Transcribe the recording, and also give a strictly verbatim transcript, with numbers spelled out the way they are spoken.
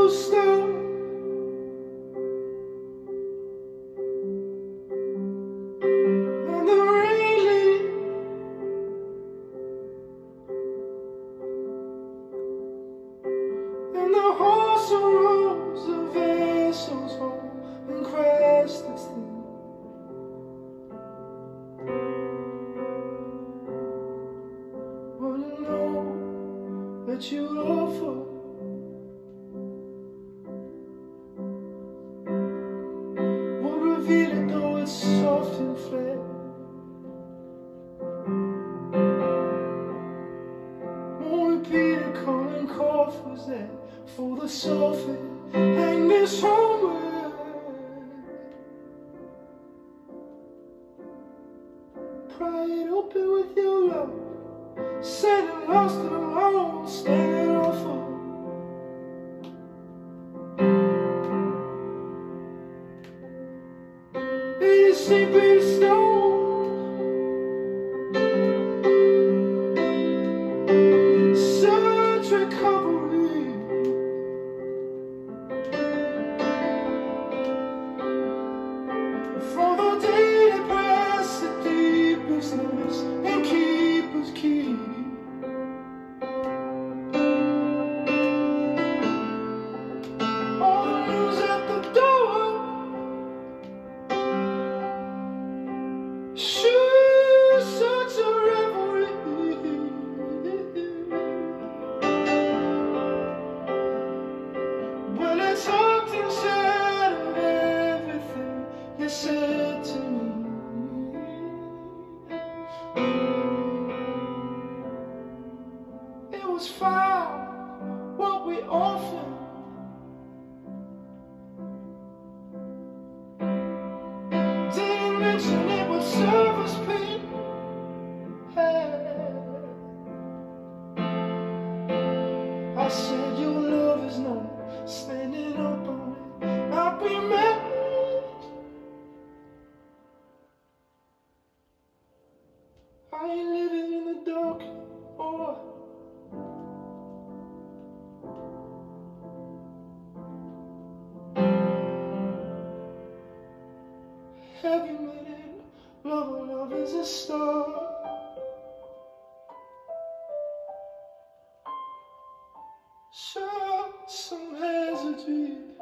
will stop. And the rain, and the horse arose, the vessel's home, and crashed its thing. Wanna know that you offer will reveal it, though it's soft and flat. Won't repeat it, calling cough was that for the softest. Hang this homeward, pry it open with your love. Sitting lost and alone, standing off of it, sleeping stone. Such recovery for the day that press the deepest notice and keep us key. Sure, such a revelry. Well, it's hard inside of everything you said to me. It was found what we often didn't mention. It would serve us pain. I said your love is not standing up on it. I'll be mad. I ain't living in the dark or heavy minute. Love, love is a star. Sure, some hesitate.